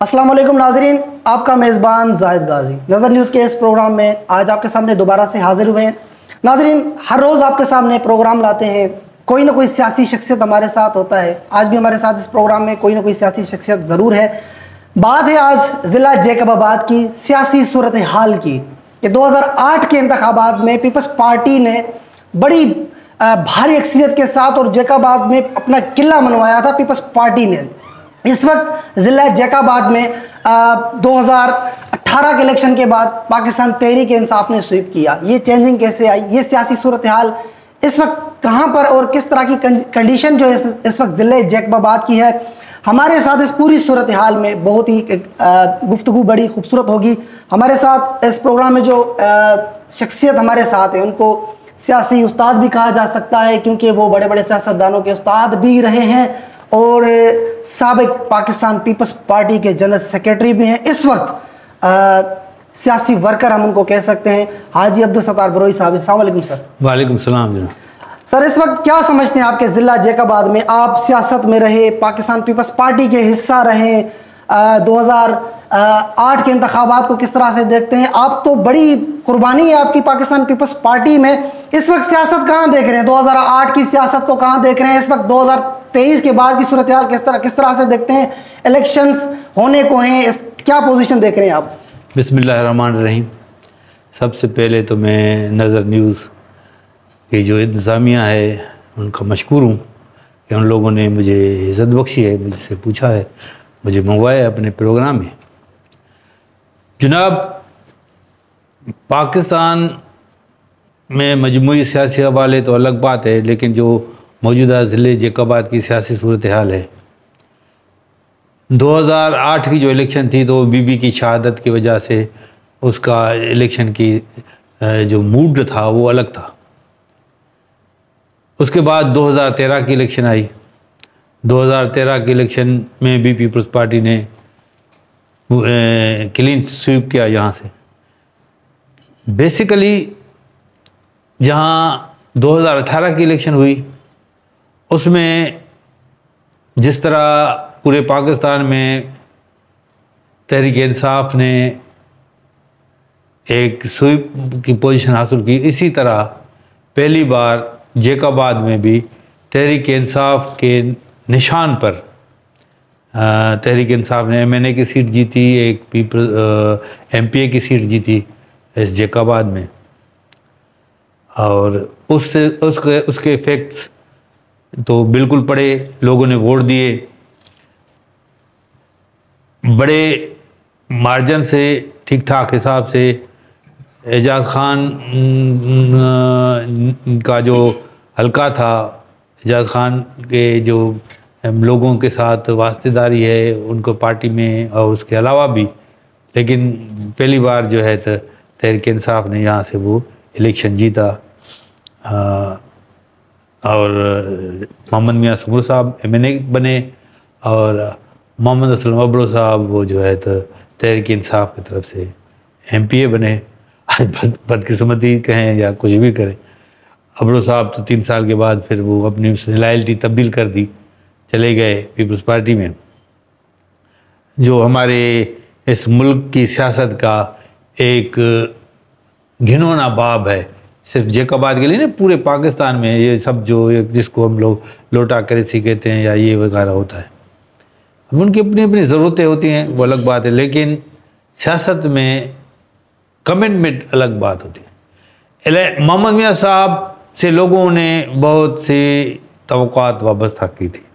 अस्सलाम वालेकुम नाजरीन, आपका मेज़बान जाहिद गाजी नज़र न्यूज़ के इस प्रोग्राम में आज आपके सामने दोबारा से हाजिर हुए हैं। नाजरीन, हर रोज़ आपके सामने प्रोग्राम लाते हैं, कोई ना कोई सियासी शख्सियत हमारे साथ होता है। आज भी हमारे साथ इस प्रोग्राम में कोई ना कोई सियासी शख्सियत ज़रूर है। बात है आज ज़िला जैकबाबाद की सियासी सूरत हाल की। कि 2008 के इंतखाबात में पीपल्स पार्टी ने बड़ी भारी अक्सरियत के साथ और जैकबाबाद में अपना किला मनवाया था पीपल्स पार्टी ने। इस वक्त ज़िला जैकबाबाद में 2018 के इलेक्शन के बाद पाकिस्तान तहरीक इंसाफ ने स्वीप किया। ये चेंजिंग कैसे आई, ये सियासी सूरत हाल इस वक्त कहाँ पर और किस तरह की कंडीशन जो इस वक्त ज़िला जैकबाबाद की है, हमारे साथ इस पूरी सूरत हाल में बहुत ही गुफ्तगू बड़ी खूबसूरत होगी। हमारे साथ इस प्रोग्राम में जो शख्सियत हमारे साथ है उनको सियासी उस्ताद भी कहा जा सकता है, क्योंकि वो बड़े बड़े सियासतदानों के उस्ताद भी रहे हैं और साबिक पाकिस्तान पीपल्स पार्टी के जनरल सेक्रेटरी भी हैं। इस वक्त सियासी वर्कर हम उनको कह सकते हैं, हाजी अब्दुल सत्तार बरोई साहब। अस्सलाम वालेकुम सर। वालेकुम सलाम जनाब। सर, इस वक्त क्या समझते हैं आपके ज़िला जैकबाबाद में, आप सियासत में रहे, पाकिस्तान पीपल्स पार्टी के हिस्सा रहे, 2008 के इंतखाबात को किस तरह से देखते हैं आप? तो बड़ी कुर्बानी है आपकी पाकिस्तान पीपल्स पार्टी में। इस वक्त सियासत कहाँ देख रहे हैं? 2008 की सियासत को कहाँ देख रहे हैं? इस वक्त 2023 के बाद की सूरत हाल किस तरह से देखते हैं? इलेक्शंस होने को हैं, क्या पोजीशन देख रहे हैं आप? बिस्मिल्लाहिर्रहमानिर्रहीम। सबसे पहले तो मैं नज़र न्यूज़ की जो इंतज़ामिया है उनका मशकूर हूँ कि उन लोगों ने मुझे इज़्ज़त बख्शी है, मुझसे पूछा है, मुझे मंगवाया अपने प्रोग्राम में। जनाब, पाकिस्तान में मजमूई सियासी हवाले तो अलग बात है, लेकिन जो मौजूदा ज़िले जैकबाबाद की सियासी सूरत हाल है, 2008 की जो इलेक्शन थी तो बीबी की शहादत की वजह से उसका इलेक्शन की जो मूड था वो अलग था। उसके बाद 2013 की इलेक्शन आई। 2013 के इलेक्शन में भी पीपल्स पार्टी ने क्लीन स्वीप किया यहाँ से। बेसिकली जहाँ 2018 की इलेक्शन हुई उसमें जिस तरह पूरे पाकिस्तान में तहरीक इंसाफ ने एक स्वीप की पोजीशन हासिल की, इसी तरह पहली बार जैकबाबाद में भी तहरीक इंसाफ के निशान पर तहरीक इंसाफ ने MNA की सीट जीती, एक MPA की सीट जीती इस जैकबाबाद में। और उसके इफ़ेक्ट्स तो बिल्कुल पड़े, लोगों ने वोट दिए, बड़े मार्जिन से, ठीक ठाक हिसाब से। एजाज खान का जो हल्का था, एजाज खान के जो लोगों के साथ वास्तेदारी है उनको पार्टी में और उसके अलावा भी, लेकिन पहली बार जो है तहरीक इंसाफ ने यहाँ से वो इलेक्शन जीता। और मोहम्मद मियाँ सुमर साहब MNA बने और मोहम्मद असलम अबरो साहब वो जो है तो तहरीक इंसाफ की तरफ से MPA बने। आज बदकिस्मती कहें या कुछ भी करें, अबरो साहब तो 3 साल के बाद फिर वो अपनी लॉयल्टी तब्दील कर दी, चले गए पीपल्स पार्टी में। जो हमारे इस मुल्क की सियासत का एक घिनौना बाब है, सिर्फ जैकबाबाद के लिए नहीं, पूरे पाकिस्तान में ये सब जो जिसको हम लोग लोटा करेंसी कहते हैं या ये वगैरह होता है, अब उनकी अपनी अपनी ज़रूरतें होती हैं, वो अलग बात है, लेकिन सियासत में कमिटमेंट अलग बात होती है। मोहम्मद मियाँ साहब से लोगों ने बहुत सी तवक्कुआत वाबस्ता की थी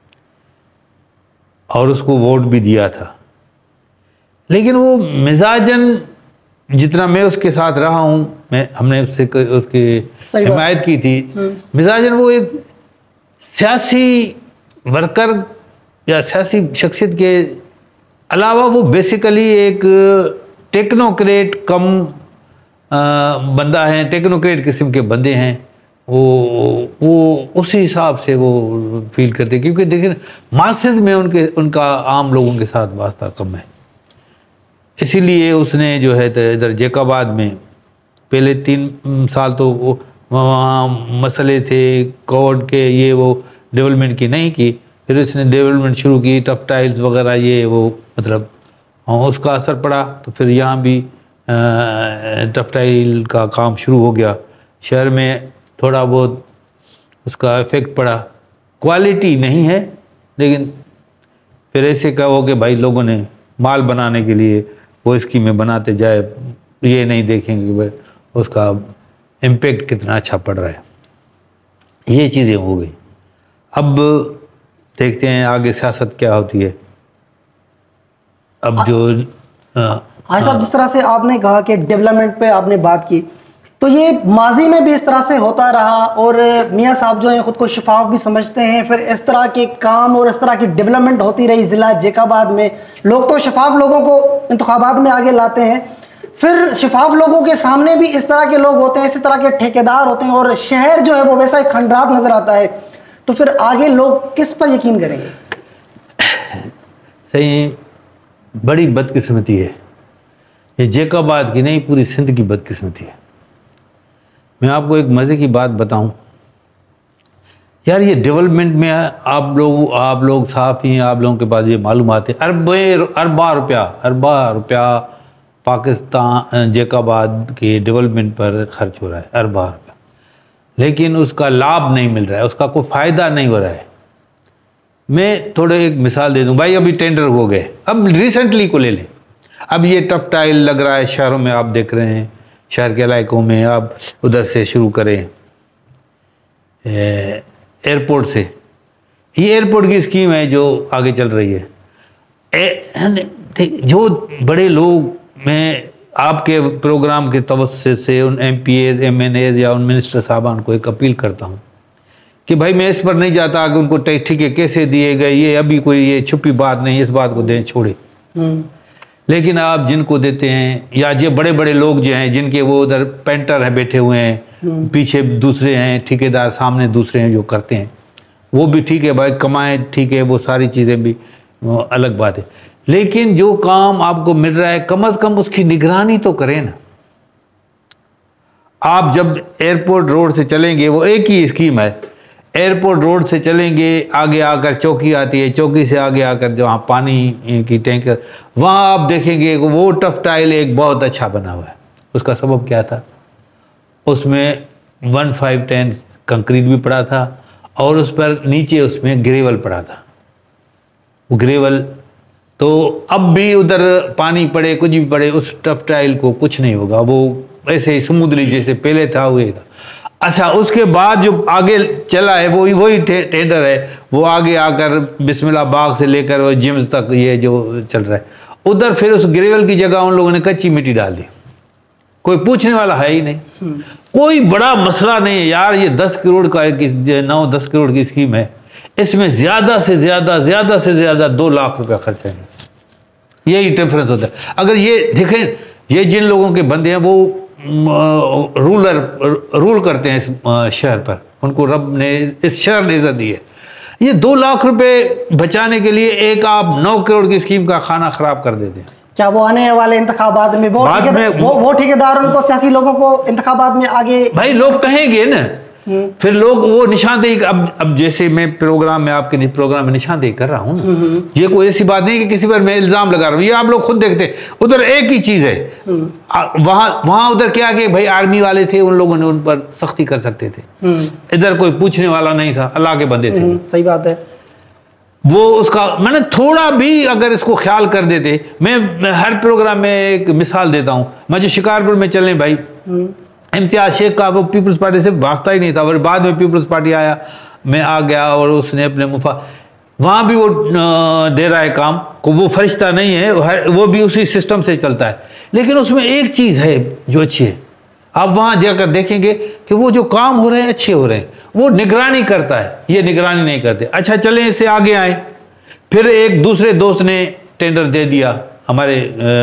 और उसको वोट भी दिया था, लेकिन वो मिजाजन जितना मैं उसके साथ रहा हूँ, हमने उसकी हिमायत की थी, मिजाजन वो एक सियासी वर्कर या सियासी शख्सियत के अलावा वो बेसिकली एक टेक्नोक्रेट कम बंदा है, टेक्नोक्रेट किस्म के बंदे हैं। वो उसी हिसाब से वो फील करते, क्योंकि देखिए मासेस में उनका आम लोगों के साथ वास्ता कम है। इसीलिए उसने जो है इधर जैकबाबाद में पहले 3 साल तो वहाँ मसले थे कोड के, ये वो डेवलपमेंट की नहीं की, फिर उसने डेवलपमेंट शुरू की, टफ टाइल्स वगैरह ये वो मतलब और उसका असर पड़ा तो फिर यहाँ भी टेक्सटाइल का काम शुरू हो गया। शहर में थोड़ा बहुत उसका इफ़ेक्ट पड़ा, क्वालिटी नहीं है, लेकिन फिर ऐसे कहो कि भाई लोगों ने माल बनाने के लिए वो स्कीमें बनाते जाए, ये नहीं देखेंगे कि भाई उसका इम्पेक्ट कितना अच्छा पड़ रहा है। ये चीज़ें हो गई। अब देखते हैं आगे सियासत क्या होती है। अब जो हाँ साहब, जिस तरह से आपने कहा कि डेवलपमेंट पे आपने बात की, तो ये माजी में भी इस तरह से होता रहा और मियाँ साहब जो हैं खुद को शफाफ भी समझते हैं, फिर इस तरह के काम और इस तरह की डेवलपमेंट होती रही ज़िला जेकाबाद में। लोग तो शफाफ लोगों को इंतखाबात में आगे लाते हैं, फिर शफाफ लोगों के सामने भी इस तरह के लोग होते हैं, इसी तरह के ठेकेदार होते हैं और शहर जो है वो वैसा एक खंडरात नज़र आता है। तो फिर आगे लोग किस पर यकीन करेंगे? सही, बड़ी बदकिस्मती है ये जेकाबाद की नहीं, पूरी सिंध की बदकिस्मती है। मैं आपको एक मज़े की बात बताऊं यार, ये डेवलपमेंट में आप लोग साफ ही हैं, आप लोगों के पास ये मालूमात है, अरबा रुपया पाकिस्तान जेकाबाद के डेवलपमेंट पर खर्च हो रहा है, अरबा रुपया, लेकिन उसका लाभ नहीं मिल रहा है, उसका कोई फ़ायदा नहीं हो रहा है। मैं थोड़े एक मिसाल दे दूं भाई, अभी टेंडर हो गए, अब रिसेंटली को ले लें, अब ये टेक्सटाइल लग रहा है शहरों में, आप देख रहे हैं शहर के इलाकों में, आप उधर से शुरू करें एयरपोर्ट से, ये एयरपोर्ट की स्कीम है जो आगे चल रही है। जो बड़े लोग, मैं आपके प्रोग्राम के तवज्जो से उन MPAs MNAs या उन मिनिस्टर साहबान को एक अपील करता हूँ कि भाई मैं इस पर नहीं जाता कि उनको ठीके कैसे दिए गए, ये अभी कोई ये छुपी बात नहीं, इस बात को दें छोड़े, लेकिन आप जिनको देते हैं, या जो बड़े बड़े लोग जो हैं जिनके वो उधर पेंटर हैं बैठे हुए हैं, पीछे दूसरे हैं ठेकेदार, सामने दूसरे हैं जो करते हैं, वो भी ठीक है भाई, कमाएं ठीक है, वो सारी चीज़ें भी अलग बात है, लेकिन जो काम आपको मिल रहा है कम से कम उसकी निगरानी तो करें ना। आप जब एयरपोर्ट रोड से चलेंगे, वो एक ही स्कीम है, एयरपोर्ट रोड से चलेंगे, आगे आकर चौकी आती है, चौकी से आगे आकर जहाँ पानी की टैंकर, वहाँ आप देखेंगे वो टेक्सटाइल एक बहुत अच्छा बना हुआ है। उसका सबब क्या था? उसमें 1510 कंक्रीट भी पड़ा था और उस पर नीचे उसमें ग्रेवल पड़ा था। वो ग्रेवल तो अब भी उधर पानी पड़े कुछ भी पड़े, उस टेक्सटाइल को कुछ नहीं होगा, वो ऐसे ही समुद्री जैसे पहले था हुए था। अच्छा, उसके बाद जो आगे चला है वही टेंडर है, वो आगे आकर बिस्मिल्लाह बाग से लेकर वो जिम्स तक ये जो चल रहा है, उधर फिर उस ग्रेवल की जगह उन लोगों ने कच्ची मिट्टी डाल दी। कोई पूछने वाला है ही नहीं, कोई बड़ा मसला नहीं है यार। ये 10 करोड़ का 9-10 करोड़ की स्कीम है, इसमें ज़्यादा से ज़्यादा 2 लाख रुपया खर्च है, यही डिफरेंस होता है। अगर ये देखें, ये जिन लोगों के बंदे हैं वो रूल करते हैं इस शहर पर, उनको रब ने, इस शहर ने इज्जत दी है। ये 2 लाख रुपए बचाने के लिए एक आप 9 करोड़ की स्कीम का खाना खराब कर देते हैं। क्या वो आने वाले इंतखाबात में वो ठेकेदार उनको, सियासी लोगों को इंतखाबात में आगे भाई लोग कहेंगे ना, फिर लोग वो निशानदेही, अब जैसे मैं प्रोग्राम में आपके प्रोग्राम में निशानदेही कर रहा हूँ ना, ये कोई ऐसी बात नहीं कि किसी पर मैं इल्जाम लगा रहा हूँ, ये आप लोग खुद देखते हैं। उधर एक ही चीज है, वहां उधर क्या कि भाई आर्मी वाले थे, उन लोगों ने उन पर सख्ती कर सकते थे, इधर कोई पूछने वाला नहीं था, अल्लाह के बंदे थे। सही बात है। वो उसका मैंने थोड़ा भी अगर इसको ख्याल कर देते, मैं हर प्रोग्राम में एक मिसाल देता हूँ, मैं जो शिकारपुर में चलने भाई इम्तियाज शेख का, वो पीपल्स पार्टी से भागता ही नहीं था, और बाद में पीपल्स पार्टी आया, मैं आ गया और उसने अपने मुफा, वहाँ भी वो दे रहा है काम को, वो फरिश्ता नहीं है, वो भी उसी सिस्टम से चलता है। लेकिन उसमें एक चीज़ है जो अच्छी है, आप वहाँ जाकर देखेंगे कि वो जो काम हो रहे हैं अच्छे हो रहे हैं, वो निगरानी करता है, ये निगरानी नहीं करते। अच्छा चलें इससे आगे आए, फिर एक दूसरे दोस्त ने टेंडर दे दिया, हमारे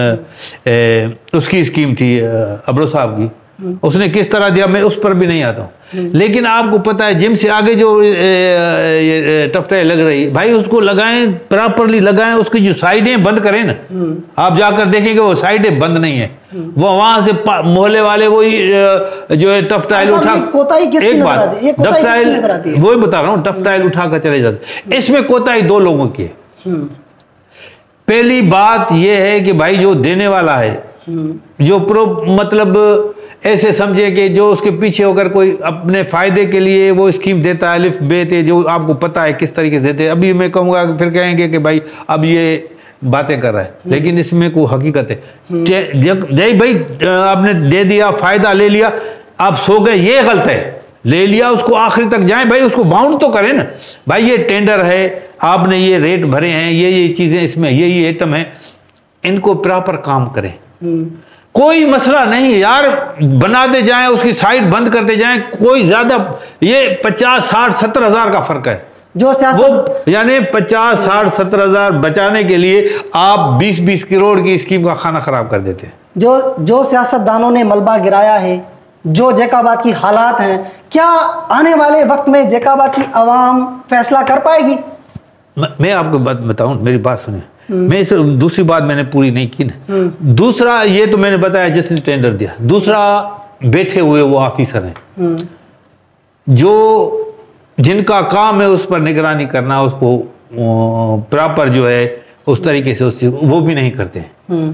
उसकी स्कीम थी अब्रो साहब की, उसने किस तरह दिया मैं उस पर भी नहीं आता हूँ, लेकिन आपको पता है जिम से आगे जो टेक्सटाइल लग रही भाई, उसको लगाएं, प्रॉपरली लगाएं, उसकी जो साइडें बंद करें ना, आप जाकर देखेंगे वो साइडें बंद नहीं है, वो वहां से मोहल्ले वाले वही जो है टेक्सटाइल उठा, एक बात टेक्सटाइल वही बता रहा हूँ, टेक्सटाइल उठा कर चले जाते। इसमें कोताही 2 लोगों की है, पहली बात यह है कि भाई जो देने वाला है, जो मतलब ऐसे समझे कि जो उसके पीछे होकर कोई अपने फायदे के लिए वो स्कीम देता है, अलिफ बेते, जो आपको पता है किस तरीके से देते हैं। अभी मैं कहूँगा फिर कहेंगे कि भाई अब ये बातें कर रहा है, लेकिन इसमें कोई हकीकत है। जय भाई आपने दे दिया, फायदा ले लिया, आप सो गए, ये गलत है। ले लिया, उसको आखिरी तक जाए भाई, उसको बाउंड तो करें ना भाई। ये टेंडर है, आपने ये रेट भरे हैं, ये चीजें इसमें, ये आइटम है, इनको प्रॉपर काम करें। कोई मसला नहीं यार, बनाते जाएं, उसकी साइट बंद करते जाएं, कोई ज्यादा ये 50, 60, 70 हज़ार का फर्क है। जो वो यानी 50, 60, 70 हज़ार बचाने के लिए आप 20-20 करोड़ की स्कीम का खाना खराब कर देते हैं। जो सियासतदानों ने मलबा गिराया है, जो जैकाबाद की हालात हैं, क्या आने वाले वक्त में जैकाबाद की आवाम फैसला कर पाएगी? मैं आपको बात बताऊं, मेरी बात सुनिए। मैं इस दूसरी बात मैंने पूरी नहीं की ना। दूसरा ये तो मैंने बताया जिसने टेंडर दिया। दूसरा बैठे हुए वो ऑफिसर हैं जो जिनका काम है उस पर निगरानी करना, उसको प्रॉपर जो है उस तरीके से वो भी नहीं करते हैं।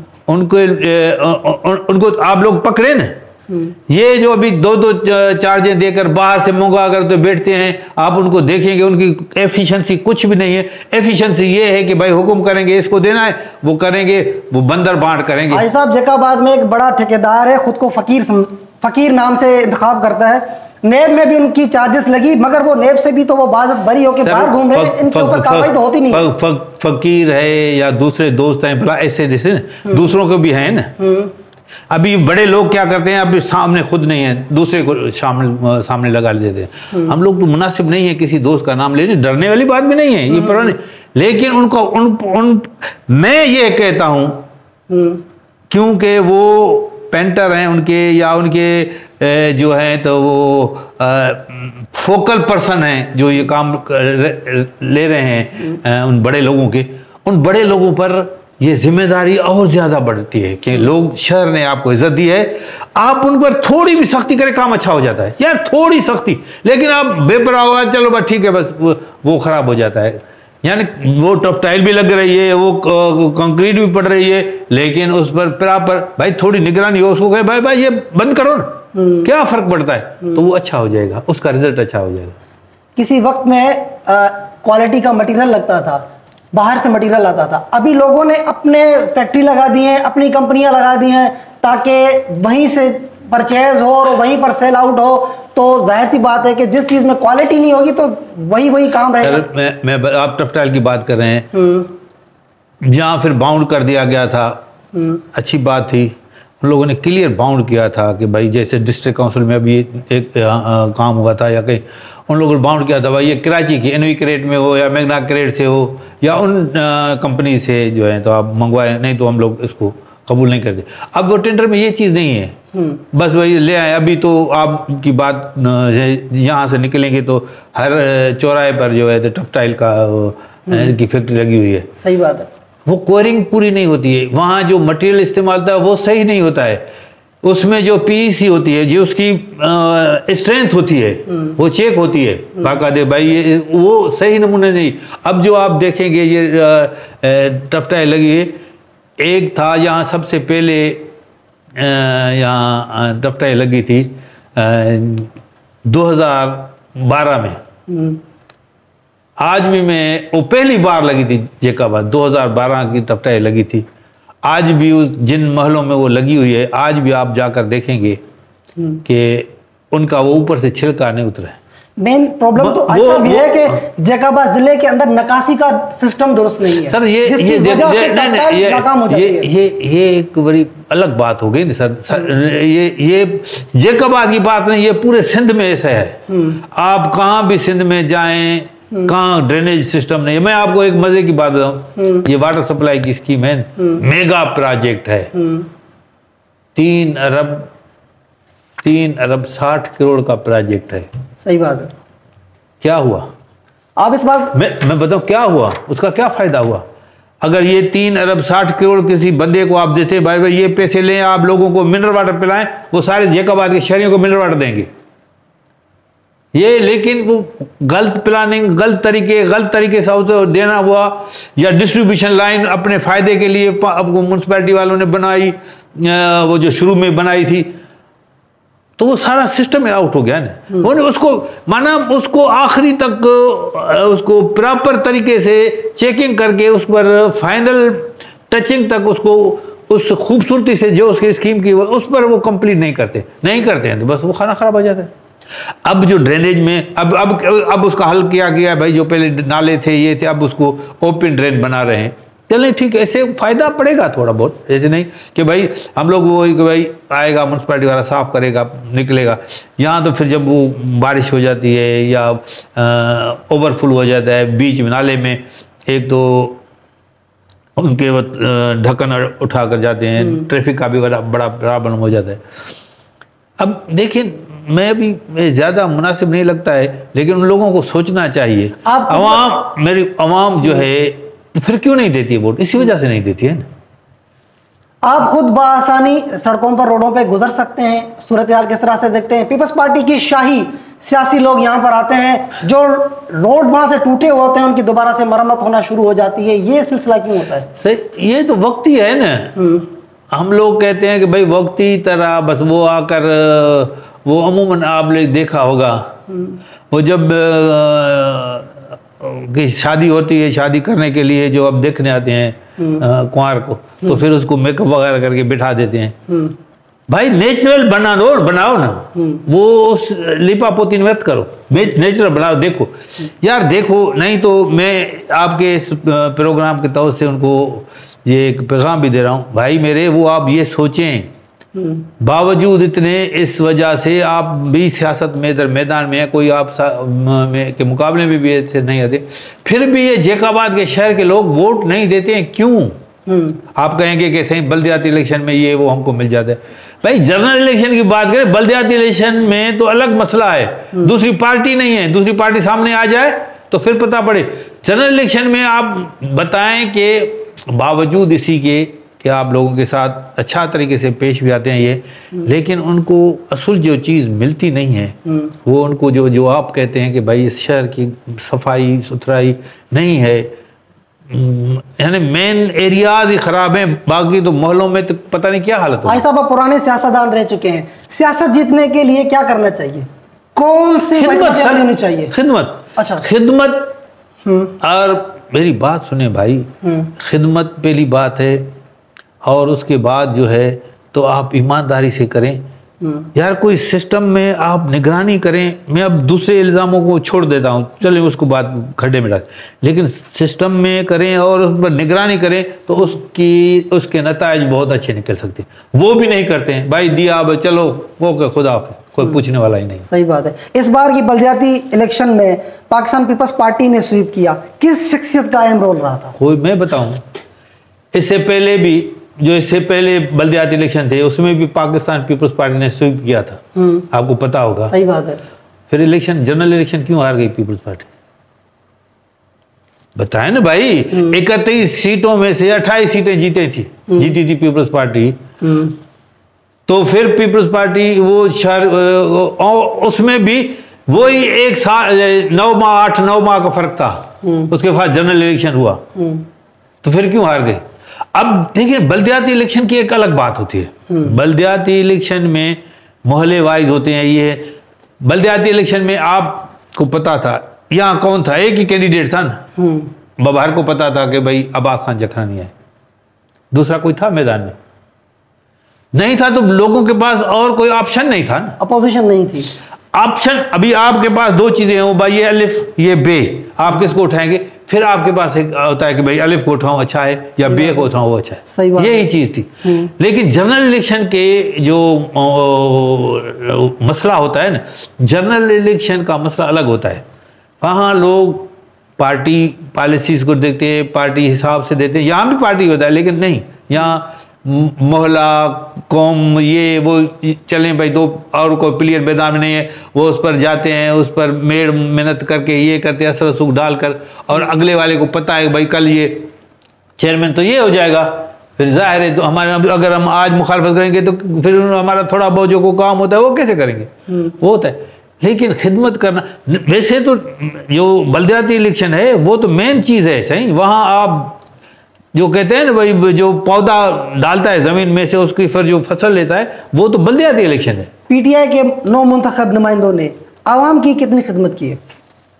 उनको आप लोग पकड़े ना, ये जो अभी 2-2 चार्जें देकर बाहर से मंगा करते बैठते हैं, आप उनको देखेंगे उनकी एफिशिएंसी कुछ भी नहीं है। एफिशिएंसी ये है कि भाई हुक्म करेंगे, इसको देना है, वो करेंगे, वो बंदर बांट करेंगे। भाई साहब, जैकाबाद में एक बड़ा ठेकेदार है, खुद को फकीर नाम से इंतखाब करता है। नेब में भी उनकी चार्जेस लगी, मगर वो नेब से भी तो वो बाज़त बरी होकर बाहर घूम रहे हैं, इनके ऊपर कार्रवाई तो होती नहीं। फकीर है या दूसरे दोस्त हैं, भला ऐसे जैसे दूसरों को भी है ना। अभी बड़े लोग क्या करते हैं, अभी सामने खुद नहीं है, दूसरे को सामने लगा देते हैं। हम लोग तो मुनासिब नहीं है किसी दोस्त का नाम लेने, डरने वाली बात भी नहीं है ये पुरानी। लेकिन उनको मैं ये कहता हूं क्योंकि वो पेंटर हैं उनके, या उनके जो है तो वो फोकल पर्सन हैं जो ये काम ले रहे हैं उन बड़े लोगों के, उन बड़े लोगों पर ये जिम्मेदारी और ज्यादा बढ़ती है कि लोग, शहर ने आपको इज्जत दी है, आप उन पर थोड़ी भी सख्ती करें काम अच्छा हो जाता है यार, थोड़ी सख्ती। लेकिन आप बेपरवाह होगा, चलो बस ठीक है, बस वो खराब हो जाता है। यानी वो टफ टाइल भी लग रही है, वो कंक्रीट भी पड़ रही है, लेकिन उस पर प्रॉपर भाई थोड़ी निगरानी हो, उसको कहे भाई ये बंद करो ना, क्या फर्क पड़ता है, तो वो अच्छा हो जाएगा, उसका रिजल्ट अच्छा हो जाएगा। किसी वक्त में क्वालिटी का मटेरियल लगता था, बाहर से मटेरियल आता था, अभी लोगों ने अपने फैक्ट्री लगा दी है, अपनी कंपनियां लगा दी हैं ताकि वहीं से परचेज हो और वहीं पर सेल आउट हो। तो जाहिर सी बात है कि जिस चीज में क्वालिटी नहीं होगी तो वही काम रहेगा। मैं आप टेक्सटाइल की बात कर रहे हैं, जहाँ फिर बाउंड कर दिया गया था, अच्छी बात थी। उन लोगों ने क्लियर बाउंड किया था कि भाई जैसे डिस्ट्रिक्ट काउंसिल में अभी एक काम हुआ था या कहीं, उन लोगों ने बाउंड किया था भाई ये कराची की एनवी क्रेट में हो या मैग्ना क्रेट से हो या उन कंपनी से जो है तो आप मंगवाए, नहीं तो हम लोग इसको कबूल नहीं करते। अब वो टेंडर में ये चीज़ नहीं है, बस वही ले आए। अभी तो आपकी बात यहाँ से निकलेंगे तो हर चौराहे पर जो है तो टेक्सटाइल का की फैक्ट्री लगी हुई है। सही बात है। वो कोरिंग पूरी नहीं होती है, वहाँ जो मटेरियल इस्तेमाल होता है वो सही नहीं होता है, उसमें जो पीईसी होती है, जो उसकी स्ट्रेंथ होती है वो चेक होती है बाकायदे, भाई ये वो सही नमूने नहीं। अब जो आप देखेंगे ये टेक्सटाइल लगी है, एक था यहाँ सबसे पहले यहाँ टेक्सटाइल लगी थी 2012 में, आज भी मैं वो पहली बार लगी थी जैकाबाद, 2012 की टेक्सटाइल लगी थी। आज भी जिन महलों में वो लगी हुई है, आज भी आप जाकर देखेंगे कि उनका वो ऊपर से छिलका नहीं उतरा है। मेन प्रॉब्लम तो ऐसा भी है कि जैकाबाद जिले के अंदर नकासी का सिस्टम दुरुस्त नहीं है सर। ये एक बड़ी अलग बात हो गई ना सर। ये जैकाबाद की बात नहीं, ये पूरे सिंध में ऐसा है। आप कहाँ भी सिंध में जाएं, कहाँ ड्रेनेज सिस्टम नहीं है। मैं आपको एक मजे की बात बताऊं, ये वाटर सप्लाई की स्कीम है, मेगा प्रोजेक्ट है, 3 अरब 60 करोड़ का प्रोजेक्ट है। सही बात है। क्या हुआ आप इस बात मैं बताऊं क्या हुआ, उसका क्या फायदा हुआ? अगर ये 3 अरब 60 करोड़ किसी बंदे को आप देते, भाई ये पैसे लें, आप लोगों को मिनरल वाटर पिलाएं, वो सारे जैकाबाद के शहरियों को मिनरल वाटर देंगे। ये लेकिन वो गलत प्लानिंग, गलत तरीके से उसे देना हुआ, या डिस्ट्रीब्यूशन लाइन अपने फायदे के लिए आपको म्यूनसिपैलिटी वालों ने बनाई, वो जो शुरू में बनाई थी, तो वो सारा सिस्टम आउट हो गया ना। उन्होंने उसको माना, उसको आखिरी तक उसको प्रॉपर तरीके से चेकिंग करके उस पर फाइनल टचिंग तक उसको उस खूबसूरती से जो उसकी स्कीम की उस पर वो कंप्लीट नहीं करते हैं, तो बस वो खाना खराब हो जाता है। अब जो ड्रेनेज में अब उसका हल किया गया भाई, जो पहले नाले थे ये थे, अब उसको ओपन ड्रेन बना रहे हैं। चलें ठीक है, ऐसे फायदा पड़ेगा थोड़ा बहुत, ऐसे नहीं कि भाई हम लोग वो कि भाई आएगा म्यूनसिपैलिटी वाला साफ करेगा निकलेगा। यहाँ तो फिर जब वो बारिश हो जाती है या ओवरफुल हो जाता है बीच में नाले में, एक तो उनके ढक्कन उठा कर जाते हैं, ट्रैफिक का भी बड़ा प्रॉब्लम हो जाता है। अब देखिए, मैं भी ज़्यादा मुनासिब नहीं लगता है, लेकिन उन लोगों को सोचना चाहिए। मेरी अवाम जो है फिर क्यों नहीं देती है वोट? इसी वजह से नहीं देती है ना। आप खुद बासानी सड़कों पर, रोडों पे गुजर सकते हैं, सूरत हाल किस तरह से देखते हैं? पीपल्स पार्टी की शाही सियासी लोग यहाँ पर आते हैं, जो रोड वहां से टूटे हुए होते हैं उनकी दोबारा से मरम्मत होना शुरू हो जाती है, ये सिलसिला क्यों होता है? सही, ये तो वक्ती है ना। हम लोग कहते हैं कि भाई वक्ती तरह बस वो आकर, वो अमूमन आपने देखा होगा, वो जब कि शादी होती है, शादी करने के लिए जो अब देखने आते हैं कुंवार को, तो फिर उसको मेकअप वगैरह करके बिठा देते हैं। भाई नेचुरल बनाओ ना, वो उस लिपा पोती मत करो, नेचुरल बनाओ। देखो यार, देखो, नहीं तो मैं आपके इस प्रोग्राम के तौर से उनको ये एक पैगाम भी दे रहा हूँ, भाई मेरे, वो आप ये सोचें, बावजूद इतने इस वजह से आप भी सियासत में इधर मैदान में है, कोई आप के मुकाबले में भी ऐसे नहीं आते, फिर भी ये जैकाबाद के शहर के लोग वोट नहीं देते हैं। क्यों? आप कहेंगे कि सही बल्दियाती इलेक्शन में ये वो हमको मिल जाता है। भाई जनरल इलेक्शन की बात करें, बल्दियाती इलेक्शन में तो अलग मसला है, दूसरी पार्टी नहीं है, दूसरी पार्टी सामने आ जाए तो फिर पता पड़े। जनरल इलेक्शन में आप बताएं कि बावजूद इसी के कि आप लोगों के साथ अच्छा तरीके से पेश भी आते हैं ये, लेकिन उनको असल जो चीज़ मिलती नहीं है, वो उनको जो आप कहते हैं कि भाई इस शहर की सफाई सुथराई नहीं है, यानी मेन एरियाज ही खराब हैं, बाकी तो मोहल्लों में तो पता नहीं क्या हालत है। भाई साहब, आप पुराने सियासतदान रह चुके हैं, सियासत जीतने के लिए क्या करना चाहिए? कौन सी होनी चाहिए? खिदमत। अच्छा, खिदमत। और मेरी बात सुने भाई, खिदमत पहली बात है, और उसके बाद जो है तो आप ईमानदारी से करें यार, कोई सिस्टम में आप निगरानी करें। मैं अब दूसरे इल्ज़ामों को छोड़ देता हूँ, चलिए उसको बात खड्डे में डाल, लेकिन सिस्टम में करें और उस पर निगरानी करें तो उसके नताइज बहुत अच्छे निकल सकते हैं। वो भी नहीं करते हैं भाई, दिया अब चलो वो खुदा कोई पूछने वाला ही नहीं। सही बात है। इस बार की बल्दियाती इलेक्शन में पाकिस्तान पीपल्स पार्टी ने स्वीप किया, किस शख्सियत का अहम रोल रहा था? कोई मैं बताऊँ, इससे पहले बल्दियाती इलेक्शन थे उसमें भी पाकिस्तान पीपल्स पार्टी ने स्वीप किया था, आपको पता होगा। सही बात है। फिर जनरल इलेक्शन क्यों हार गई पीपल्स पार्टी? बताए ना भाई, 31 सीटों में से 28 सीटें जीती थी पीपल्स पार्टी। तो फिर पीपल्स पार्टी वो शहर, उसमें भी वही 1 साल 9 माह 8-9 माह का फर्क था, उसके बाद जनरल इलेक्शन हुआ, तो फिर क्यों हार गए? अब देखिए, बल्दियाती इलेक्शन की एक अलग बात होती है। बल्दियाती इलेक्शन में मोहल्ले वाइज होते हैं। ये बल्दियाती इलेक्शन में आपको पता था यहाँ कौन था, एक ही कैंडिडेट था ना, बबार को पता था कि भाई अब्बास खान जखरानी है, दूसरा कोई था मैदान में नहीं था, तो लोगों के पास और कोई ऑप्शन नहीं था ना, अपोजिशन नहीं थी। ऑप्शन अभी आपके पास 2 चीजें हैं, वो भाई ये अलिफ ये बे, आप किसको उठाएंगे? फिर आपके पास एक होता है कि भाई अलिफ को उठाऊं अच्छा है या बे को उठाऊं वो अच्छा है। सही बात, यही चीज थी। लेकिन जनरल इलेक्शन के जो मसला होता है ना, जनरल इलेक्शन का मसला अलग होता है। वहाँ लोग पार्टी पॉलिसीज को देखते हैं, पार्टी हिसाब से देते हैं। यहाँ भी पार्टी होता है, लेकिन नहीं, यहाँ मोहल्ला कौम ये वो चलें भाई, 2 और कोई प्लेयर मैदान में नहीं है, वो उस पर जाते हैं, उस पर मेहनत करके ये करते हैं, असर सूख डालकर, और अगले वाले को पता है भाई कल ये चेयरमैन तो ये हो जाएगा, फिर जाहिर है तो हमारे अगर हम आज मुखालफत करेंगे तो फिर हमारा थोड़ा बहुत जो को काम होता है वो कैसे करेंगे? वो होता है। लेकिन खिदमत करना, वैसे तो जो बलदियाती इलेक्शन है वो तो मेन चीज़ है सही, वहाँ आप जो कहते हैं ना भाई, जो पौधा डालता है ज़मीन में से उसकी फिर जो फसल लेता है, वो तो बलदियाती इलेक्शन है। पीटीआई के 9 मुंतखब नुमाइंदों ने आवाम की कितनी खिदमत की है?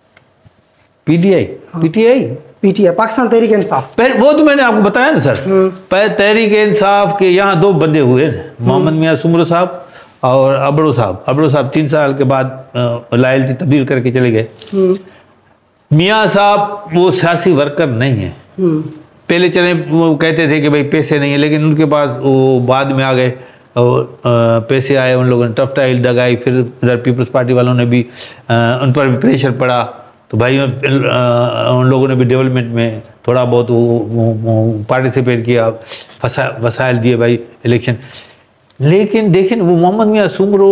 पीटीआई पाकिस्तान तहरीक इंसाफ, वो तो मैंने आपको बताया ना सर, तहरीक इंसाफ के यहाँ 2 बंदे हुए ना, मोहम्मद मियाँ सुमरो साहब और अबड़ो साहब। अबड़ो साहब 3 साल के बाद लायल्टी तब्दील करके चले गए। मियाँ साहब वो सियासी वर्कर नहीं है, पहले चले वो कहते थे कि भाई पैसे नहीं है, लेकिन उनके पास वो बाद में आ गए और पैसे आए, उन लोगों ने टफ्टाइल दगाई, फिर इधर पीपल्स पार्टी वालों ने भी उन पर भी प्रेशर पड़ा, तो भाई उन लोगों ने भी डेवलपमेंट में थोड़ा बहुत वो पार्टिसिपेट किया, वसाइल दिए भाई इलेक्शन। लेकिन देखें वो मोहम्मद मियाँ सुमरो,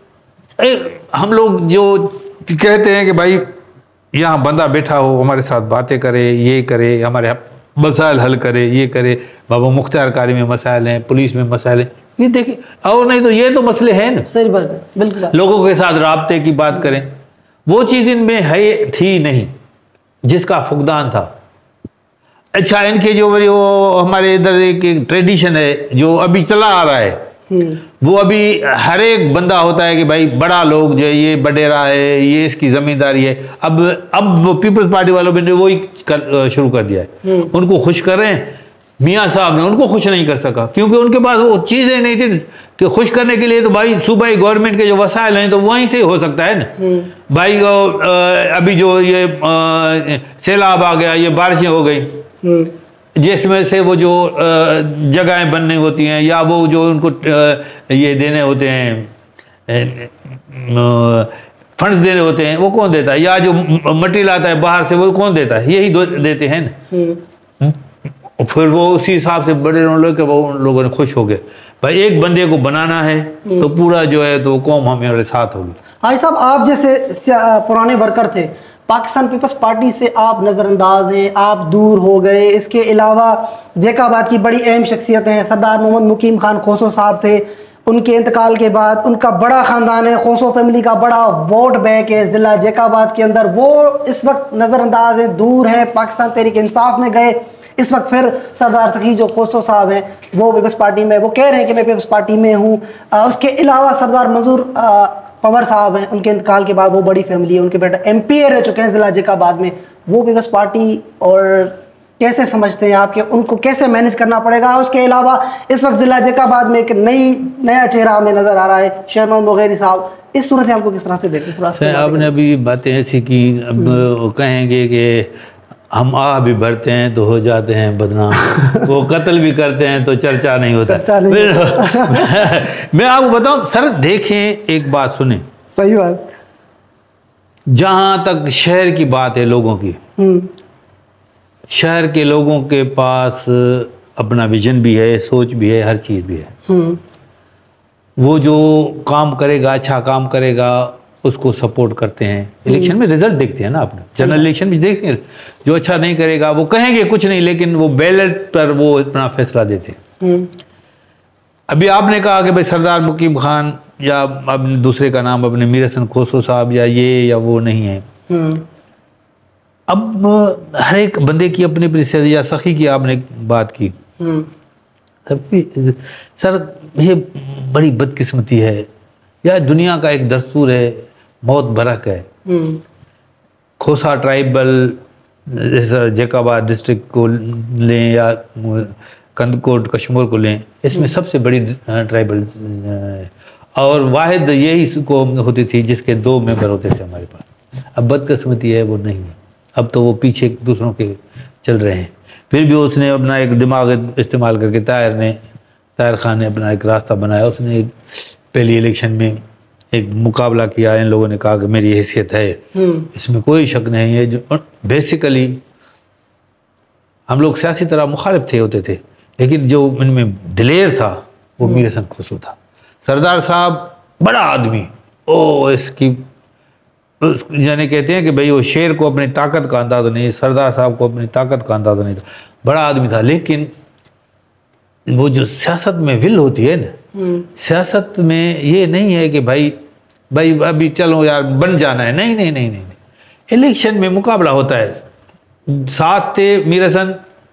हम लोग जो कहते हैं कि भाई यहाँ बंदा बैठा हो हमारे साथ बातें करे, ये करे, हमारे मसाइल हल करे, ये करे, बाबा मुख्तार कारी में मसाइल हैं, पुलिस में मसाइल हैं, ये देखिए, और नहीं तो ये तो मसले हैं ना, सही बात है, बिल्कुल। लोगों के साथ राब्ते की बात करें, वो चीज़ इनमें है थी नहीं जिसका फुकदान था। अच्छा, इनके जो हमारे इधर एक ट्रेडिशन है जो अभी चला आ रहा है, वो अभी हर एक बंदा होता है कि भाई बड़ा लोग जो है, ये बडेरा है, ये इसकी जमींदारी है। अब पीपल्स पार्टी वालों ने वही शुरू कर दिया है, उनको खुश कर रहे हैं। मियाँ साहब ने उनको खुश नहीं कर सका, क्योंकि उनके पास वो चीज़ें नहीं थी कि खुश करने के लिए। तो भाई सूबाई गवर्नमेंट के जो वसाइल हैं तो वहीं से हो सकता है ना भाई। अभी जो ये सैलाब आ गया, ये बारिशें हो गई, जिसमें से वो जो जगहें बननी होती हैं या वो जो उनको ये देने होते हैं, फंड्स देने होते हैं, वो कौन देता है? या जो मटेरियल आता है बाहर से वो कौन देता है? यही देते हैं ना। फिर वो उसी हिसाब से बड़े लोग उन लोगों ने खुश हो गए, भाई एक बंदे को बनाना है तो पूरा जो है तो कौम हमारे साथ होगी। हाजी साहब, आप जैसे पुराने वर्कर थे, पाकिस्तान पीपल्स पार्टी से आप नज़रअंदाज हैं, आप दूर हो गए। इसके अलावा जैकाबाद की बड़ी अहम शख्सियत हैं, सरदार मोहम्मद मुकीम खान खोसो साहब थे, उनके इंतकाल के बाद उनका बड़ा ख़ानदान है, खोसो फैमिली का बड़ा वोट बैंक है ज़िला जैकाबाद के अंदर, वो इस वक्त नज़रअंदाज हैं, दूर हैं, पाकिस्तान तहरीक इंसाफ में गए। इस वक्त फिर सरदार सखी जो खोसो साहब हैं वो पीपल्स पार्टी में, वो कह रहे हैं कि मैं पीपल्स पार्टी में हूँ। उसके अलावा सरदार मंजूर पवर साहब हैं, उनके इंतकाल के बाद वो बड़ी फैमिली है, उनके बेटा MP रह चुके हैं ज़िला जैकाबाद में, वो पीपल्स पार्टी। और कैसे समझते हैं आप कि उनको कैसे मैनेज करना पड़ेगा? उसके अलावा इस वक्त ज़िला जैकाबाद में एक नया चेहरा हमें नज़र आ रहा है, शेर मोहम्मद मुगैरी साहब, इस सूरत हाल को किस तरह से देखें? आपने अभी बातें ऐसी की, अब कहेंगे कि हम भी भरते हैं तो हो जाते हैं बदनाम, वो कत्ल भी करते हैं तो चर्चा नहीं होता। मैं आपको बताऊं सर, देखें एक बात सुने, सही बात, जहां तक शहर की बात है, लोगों की, शहर के लोगों के पास अपना विजन भी है, सोच भी है, हर चीज़ भी है। वो जो काम करेगा, अच्छा काम करेगा, उसको सपोर्ट करते हैं। इलेक्शन में रिजल्ट देखते हैं ना, आपने जनरल इलेक्शन भी देखते हैं, जो अच्छा नहीं करेगा वो कहेंगे कुछ नहीं, लेकिन वो बैलेट पर वो अपना फैसला देते हैं। अभी आपने कहा कि भाई सरदार मुकीम खान या अब दूसरे का नाम अपने मीर हसन खोसो साहब या ये या वो नहीं है। अब हर एक बंदे की अपनी अपनी, या सखी की आपने बात की, सर ये बड़ी बदकिस्मती है या दुनिया का एक दस्तूर है, मौत बरक है। खोसा ट्राइबल जैसा जैकाबाद डिस्ट्रिक्ट को लें या कंदकोट कश्मीर को लें, इसमें सबसे बड़ी ट्राइबल और वाहिद यही को होती थी जिसके 2 मेंबर होते थे हमारे पास। अब बदकिस्मती है वो नहीं है, अब तो वो पीछे दूसरों के चल रहे हैं। फिर भी उसने अपना एक दिमाग इस्तेमाल करके ताहिर खान ने अपना एक रास्ता बनाया। उसने पहली इलेक्शन में एक मुकाबला किया, इन लोगों ने कहा कि मेरी हैसियत है, इसमें कोई शक नहीं है। जो बेसिकली हम लोग सियासी तरह मुखालिफ होते थे, लेकिन जो इनमें दिलेर था वो मीर हसन खोसो था। सरदार साहब बड़ा आदमी, इसकी यानी कहते हैं कि भाई वो शेर को अपनी ताकत का अंदाज़ा नहीं, सरदार साहब को अपनी ताकत का अंदाज़ा नहीं था, बड़ा आदमी था। लेकिन वो जो सियासत में विल होती है ना, सियासत में ये नहीं है कि भाई भाई अभी चलो यार बन जाना है। नहीं नहीं नहीं नहीं, नहीं। इलेक्शन में मुकाबला होता है। साथ थे मीर हसन,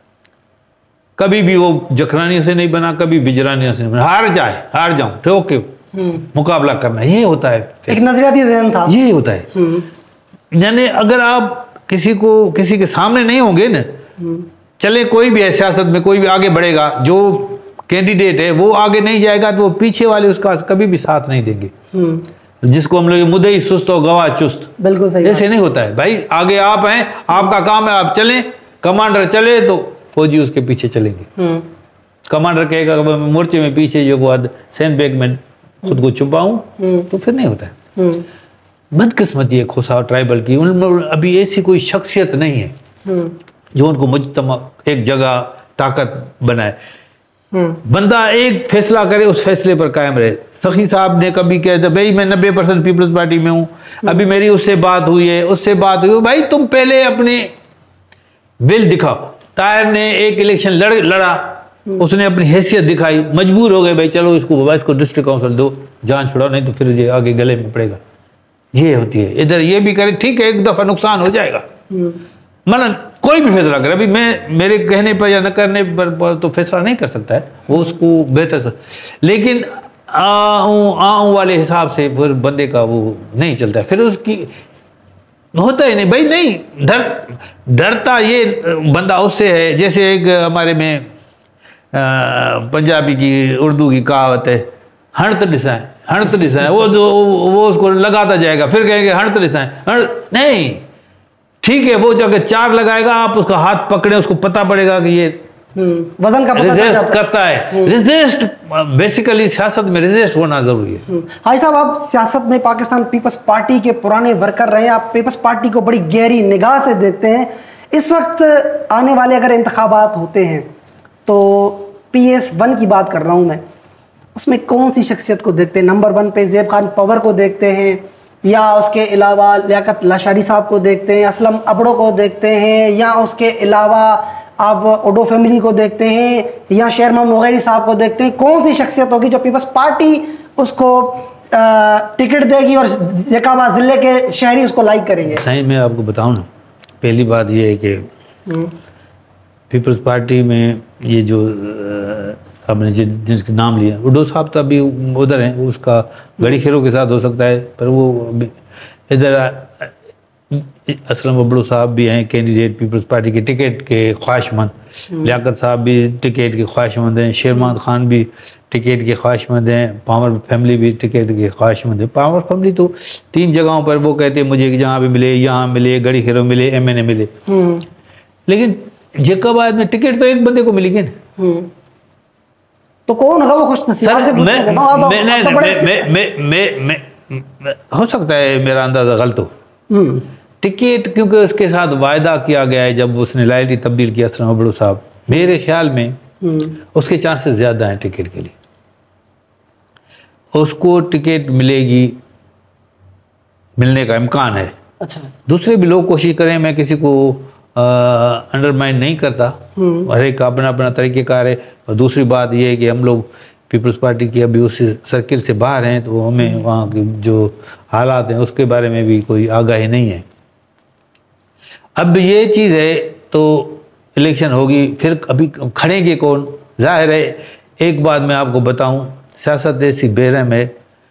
कभी भी वो जखरानियों से नहीं बना, कभी बिजरानियों से नहीं बना। हार जाऊं ठोक के मुकाबला करना, ये होता है। एक नजरियाती ज़हन था, ये होता है। यानी अगर आप किसी के सामने नहीं होंगे ना, चले कोई भी है सियासत में, कोई भी आगे बढ़ेगा, जो कैंडिडेट है वो आगे नहीं जाएगा तो वो पीछे वाले उसका कभी भी साथ नहीं देंगे। जिसको हम लोग मुद्दई सुस्त और गवाह चुस्त, बिल्कुल सही, ऐसे नहीं होता है भाई। आगे आप हैं, आपका काम है, आप चलें, कमांडर चले तो फौजी उसके पीछे चलेंगे। कमांडर कहेगा मोर्चे में पीछे जो बाद सैंड बैग में खुद को छुपाऊं, तो फिर नहीं होता है। बदकिस्मती है खोसा ट्राइबल की, उन अभी ऐसी कोई शख्सियत नहीं है जो उनको मुज्तमा एक जगह ताकत बनाए। बंदा एक फैसला करे, उस फैसले पर कायम रहे। सखी साहब ने कभी कहा था भाई मैं 90% पीपल्स पार्टी में हूं, अभी मेरी उससे बात हुई है, उससे बात हुई। भाई तुम पहले अपने बिल दिखाओ। ताहिर ने एक इलेक्शन लड़ा, उसने अपनी हैसियत दिखाई, मजबूर हो गए भाई चलो इसको डिस्ट्रिक्ट काउंसिल दो, जान छुड़ाओ, नहीं तो फिर ये आगे गले में पड़ेगा। ये होती है। इधर ये भी करे, ठीक है, एक दफा नुकसान हो जाएगा, मना कोई भी फैसला करे। अभी मेरे कहने पर या न करने पर तो फैसला नहीं कर सकता है वो, उसको बेहतर। लेकिन आऊं वाले हिसाब से फिर बंदे का वो नहीं चलता है, फिर उसकी होता ही नहीं भाई। नहीं डरता ये बंदा उससे है, जैसे एक हमारे में पंजाबी की उर्दू की कहावत है, हणत डिसाएं, वो उसको लगाता जाएगा, फिर कहेंगे हणत डिसाएं, नहीं ठीक है, वो जगह 4 लगाएगा, आप उसका हाथ पकड़े, उसको पता पड़ेगा कि ये वजन का रेजिस्ट करता है। रेजिस्ट बेसिकली सियासत में रेजिस्ट होना जरूरी है। हाई साहब, आप सियासत में पाकिस्तान पीपल्स पार्टी के पुराने वर्कर रहे, आप पीपल्स पार्टी को बड़ी गहरी निगाह से देखते हैं। इस वक्त आने वाले अगर इंतखाबात होते हैं तो PS1 की बात कर रहा हूं मैं, उसमें कौन सी शख्सियत को देखते हैं? नंबर 1 पे ज़ेब खान पवर को देखते हैं, या उसके अलावा लियाकत लाशारी साहब को देखते हैं, असलम अबड़ो को देखते हैं, या उसके अलावा आप ओडो फैमिली को देखते हैं, या शेर मोहम्मद मुगैरी साहब को देखते हैं? कौन सी शख्सियत होगी जो पीपल्स पार्टी उसको टिकट देगी और जैकाबाद ज़िले के शहरी उसको लाइक करेंगे? सही मैं आपको बताऊं ना, पहली बात ये है कि पीपल्स पार्टी में ये जो आपने जिनके नाम लिए, उडो साहब तो अभी उधर हैं, उसका गड़ी खेलों के साथ हो सकता है, पर वो इधर असलम अबड़ो साहब भी हैं कैंडिडेट पीपल्स पार्टी के टिकट के ख्वाहिशमंद, लियाकत साहब भी टिकट के ख्वाहिशमंद हैं, शेर मोहम्मद खान भी टिकट के ख्वाहिशमंद हैं, पावर फैमिली भी टिकट के ख्वाहिशमंद है। पावर फैमिली तो 3 जगहों पर वो कहते हैं मुझे कि जहाँ भी मिले, यहाँ मिले, गड़ी खेलों मिले, MNA मिले, लेकिन जैकाबाद में टिकट तो एक बंदे को मिलेगी ना, तो कौन होगा वो? खुश नसीब से हो सकता है मेरा अंदाजा गलत हो। टिकट क्योंकि उसके साथ वायदा किया गया है, जब उसने लॉयल्टी तब्दील किया असलम अबड़ो साहब, मेरे ख्याल में उसके चांसेस ज्यादा हैं टिकट के लिए, उसको टिकट मिलेगी, मिलने का इम्कान है। अच्छा, दूसरे भी लोग कोशिश करें, मैं किसी को अंडरमाइन नहीं करता, हर एक का अपना अपना तरीक़ेकार है। और दूसरी बात यह है कि हम लोग पीपल्स पार्टी की अभी उस सर्किल से बाहर हैं, तो हमें वहाँ की जो हालात हैं उसके बारे में भी कोई आगाही नहीं है। अब ये चीज़ है तो इलेक्शन होगी, फिर अभी खड़ेंगे कौन? जाहिर है एक बात मैं आपको बताऊं, सियासत ऐसी बेरहम है,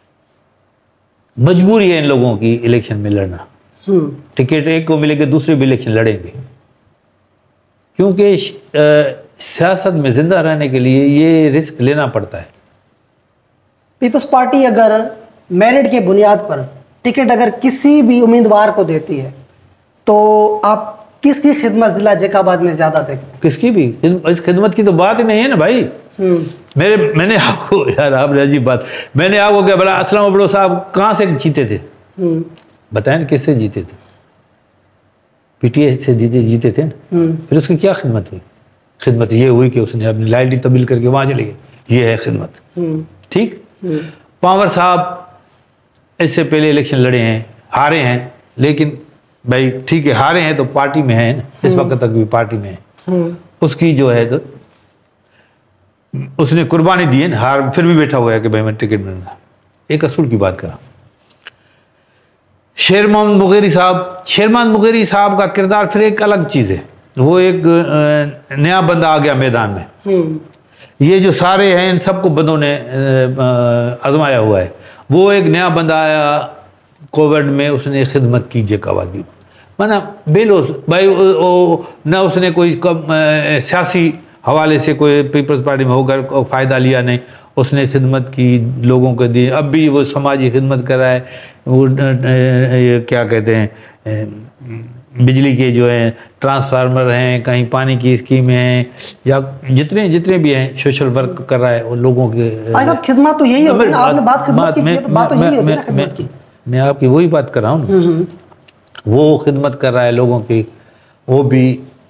मजबूरी है इन लोगों की इलेक्शन में लड़ना। टिकट एक को मिलेगी, दूसरे भी इलेक्शन लड़ेंगे, क्योंकि सियासत में जिंदा रहने के लिए ये रिस्क लेना पड़ता है। पीपल्स पार्टी अगर मेरिट के बुनियाद पर टिकट अगर किसी भी उम्मीदवार को देती है तो आप किसकी खिदमत जिला जैकाबाद में ज्यादा देखते? किसकी भी इस खिदमत की तो बात ही नहीं है ना भाई। मैंने आपको, यार आपने अजीब बात, मैंने आपको क्या बोला, असलम अबड़ो साहब कहाँ से जीते थे? बताएं ना, किससे जीते थे? PTA से जीते थे ना। फिर उसकी क्या खिदमत हुई? खिदमत ये हुई कि उसने अपनी लॉयल्टी तब्दील करके वहां चले गए, ये है खिदमत। ठीक। पावर साहब इससे पहले इलेक्शन लड़े हैं, हारे हैं, लेकिन भाई ठीक है, हारे हैं तो पार्टी में है ना, इस वक्त तक भी पार्टी में है। उसकी जो है तो उसने कुर्बानी दी है ना, हार फिर भी बैठा हुआ है कि भाई मैं टिकट मिलूंगा। एक असूल की बात करा, शेर मोहम्मद मुगेरी साहब का किरदार फिर एक अलग चीज़ है। वो एक नया बंदा आ गया मैदान में। ये जो सारे हैं इन सबको बंदों ने आजमाया हुआ है। वो एक नया बंदा आया कोविड में, उसने खिदमत की जेकाबाद की, माना बेलोस भाई न उसने कोई सियासी हवाले से कोई पीपल्स पार्टी में होकर फ़ायदा लिया नहीं, उसने खिदमत की, लोगों को दी। अब भी वो समाजी खिदमत कर रहा है। वो ये क्या कहते हैं, बिजली के जो हैं ट्रांसफार्मर हैं, कहीं पानी की स्कीमें हैं, या जितने भी हैं सोशल वर्क कर रहा है वो लोगों के। भाई साहब खिदमत तो यही होती है ना, आपने बात खिदमत की तो बात तो यही होती है ना खिदमत की। मैं आपकी वही बात कर रहा हूँ। वो खिदमत कर रहा है लोगों की, वो भी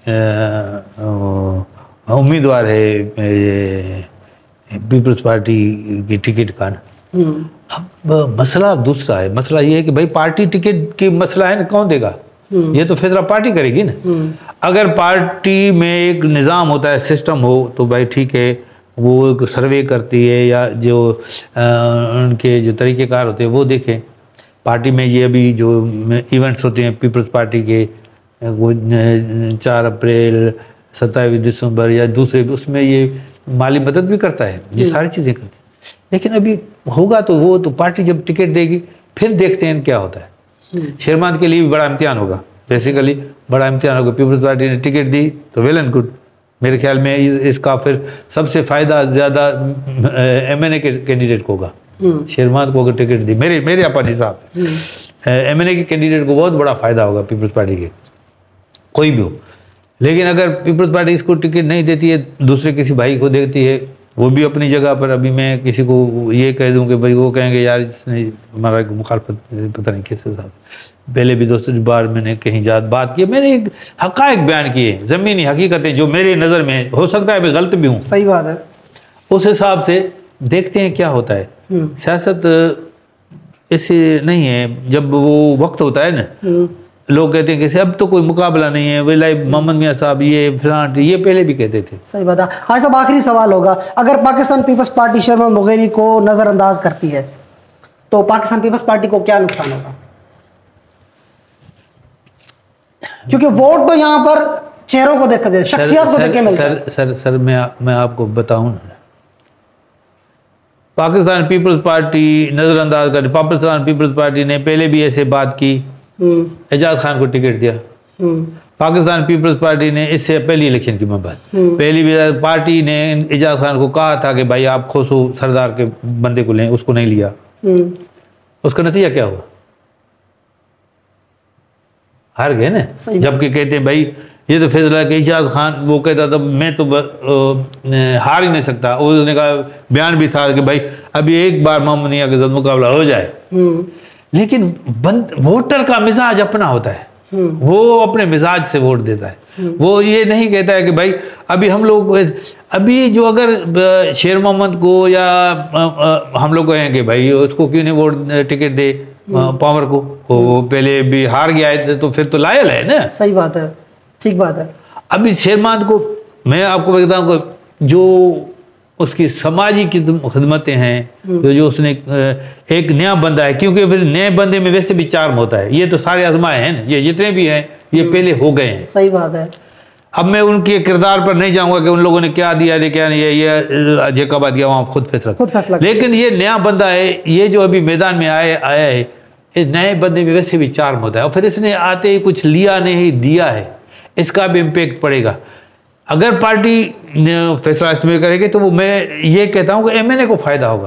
उम्मीदवार है पीपल्स पार्टी की टिकट का। अब मसला दूसरा है, मसला ये है कि भाई पार्टी टिकट की मसला है ना, कौन देगा? ये तो फैसला पार्टी करेगी ना। अगर पार्टी में एक निज़ाम होता है, सिस्टम हो, तो भाई ठीक है, वो एक सर्वे करती है या जो उनके जो तरीक़ेकार होते हैं वो देखें। पार्टी में ये अभी जो इवेंट्स होते हैं पीपल्स पार्टी के, वो 4 अप्रैल 27 दिसंबर या दूसरे, उसमें ये माली मदद भी करता है, ये सारी चीज़ें करती है। लेकिन अभी होगा तो वो तो पार्टी जब टिकट देगी फिर देखते हैं क्या होता है। शेरमाद के लिए भी बड़ा इम्तिहान होगा, बेसिकली बड़ा इम्तिहान होगा। पीपल्स पार्टी ने टिकट दी तो वेल एंड गुड, मेरे ख्याल में इसका फिर सबसे फ़ायदा ज़्यादा MNA के कैंडिडेट को होगा। शेरमाद को अगर टिकट दी, मेरे अपने हिसाब से MNA के कैंडिडेट को बहुत बड़ा फ़ायदा होगा, पीपल्स पार्टी के कोई भी हो। लेकिन अगर पीपल्स पार्टी इसको टिकट नहीं देती है, दूसरे किसी भाई को देती है, वो भी अपनी जगह पर। अभी मैं किसी को ये कह दूं कि भाई, वो कहेंगे यार इसने हमारा मुखालफत पता नहीं किस हिसाब से। पहले भी दोस्तों बार मैंने कहीं बात की, मैंने एक हक़ाइक़ बयान किए, ज़मीनी हकीकतें जो मेरे नज़र में, हो सकता है मैं गलत भी हूँ, सही बात है, उस हिसाब से देखते हैं क्या होता है। सियासत ऐसे नहीं है, जब वो वक्त होता है ना, लोग कहते हैं कि अब तो कोई मुकाबला नहीं है, वही मोहम्मद मियाँ साहब ये फिलहाल, ये पहले भी कहते थे। सही बात है। हाँ साहब, आखिरी सवाल होगा, अगर पाकिस्तान पीपल्स पार्टी शेर मोहम्मद मुगेरी को नज़रअंदाज करती है तो पाकिस्तान पीपल्स पार्टी को क्या नुकसान होगा? क्योंकि वोट तो यहाँ पर चेहरों को देखते हैं, शख्सियत को देख के मिलता है। सर मैं आपको बताऊं, पाकिस्तान पीपल्स पार्टी नज़रअंदाज कर, पाकिस्तान पीपल्स पार्टी ने पहले भी ऐसे बात की, एजाज खान को टिकट दिया। पाकिस्तान पीपल्स पार्टी ने इससे पहली इलेक्शन की बात, पहली भी पार्टी ने एजाज खान को कहा था कि भाई आप खोसू सरदार के बंदे को लें, उसको नहीं लिया। उसका नतीजा क्या हुआ? हार गए ना। जबकि कहते हैं भाई ये तो फैसला कि एजाज खान, वो कहता था मैं तो हार ही नहीं सकता। उसने कहा, बयान भी था कि भाई अभी एक बार मोहम्मद मियां के साथ मुकाबला हो जाए। लेकिन वोटर का मिजाज अपना होता है, वो अपने मिजाज से वोट देता है। वो ये नहीं कहता है कि भाई अभी हम लोग, अभी जो अगर शेर मोहम्मद को या हम लोग कहें कि भाई उसको क्यों नहीं वोट टिकट दे पावर को, वो पहले भी हार गया है तो फिर तो लायल है ना। सही बात है, ठीक बात है। अभी शेर मोहम्मद को मैं आपको बताऊं कि जो उसकी समाजी की खिदमतें हैं, जो उसने एक नया बंदा है, क्योंकि फिर नए बंदे में वैसे भी चार्म होता है। ये तो सारे आजमाए हैं ना, ये जितने भी हैं ये पहले हो गए हैं। सही बात है। अब मैं उनके किरदार पर नहीं जाऊंगा कि उन लोगों ने क्या दिया क्या नहीं, ये जेकाबाद दिया, वहाँ खुद फैसला। लेकिन ये नया बंदा है, ये जो अभी मैदान में आया है, इस नए बंदे में वैसे भी चार्म होता है, और फिर इसने आते ही कुछ लिया नहीं दिया है, इसका भी इम्पैक्ट पड़ेगा। अगर पार्टी फैसला इसमें करेगी तो वो, मैं ये कहता हूं कि MNA को फायदा होगा।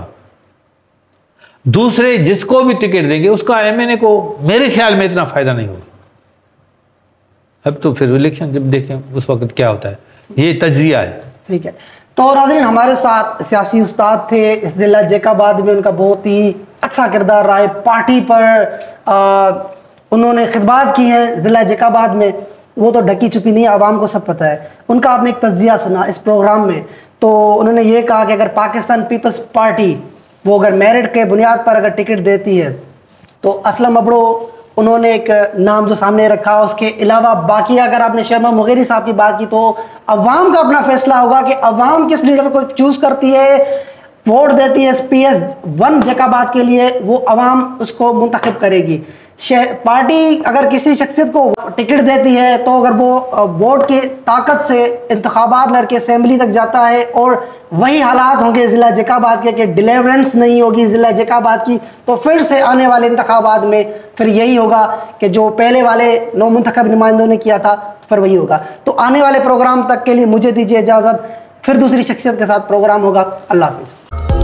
दूसरे जिसको भी टिकट देंगे उसका MNA को मेरे ख्याल में इतना फायदा नहीं होगा। अब तो फिर इलेक्शन जब देखें उस वक्त क्या होता है, ये तज्जिया है। ठीक है, तो नाज़रीन हमारे साथ सियासी उस्ताद थे इस जिला जेकाबाद में, उनका बहुत ही अच्छा किरदार रहा है। पार्टी पर उन्होंने खिदमत की है जिला जेकाबाद में, वो तो ढकी छुपी नहीं, आवाम को सब पता है। उनका आपने एक तज्जिया सुना इस प्रोग्राम में, तो उन्होंने ये कहा कि अगर पाकिस्तान पीपल्स पार्टी वो अगर मेरिट के बुनियाद पर अगर टिकट देती है तो असलम अबड़ो उन्होंने एक नाम जो सामने रखा। उसके अलावा बाकी अगर आपने शेर मोहम्मद मुगेरी साहब की बात की तो अवाम का अपना फैसला होगा कि अवाम किस लीडर को चूज़ करती है, वोट देती है PS1 जेकाबाद के लिए, वो अवाम उसको मुंतखब करेगी। पार्टी अगर किसी शख्सियत को टिकट देती है तो अगर वो वोट की ताकत से इंतखाबात लड़के असेंबली तक जाता है और वही हालात होंगे ज़िला जैकाबाद के कि डिलीवरेंस नहीं होगी ज़िला जैकाबाद की, तो फिर से आने वाले इंतखाबात में फिर यही होगा कि जो पहले वाले नौ मुंतखब नुमाइंदों ने किया था फिर वही होगा। तो आने वाले प्रोग्राम तक के लिए मुझे दीजिए इजाज़त, फिर दूसरी शख्सियत के साथ प्रोग्राम होगा। अल्लाह हाफिज़।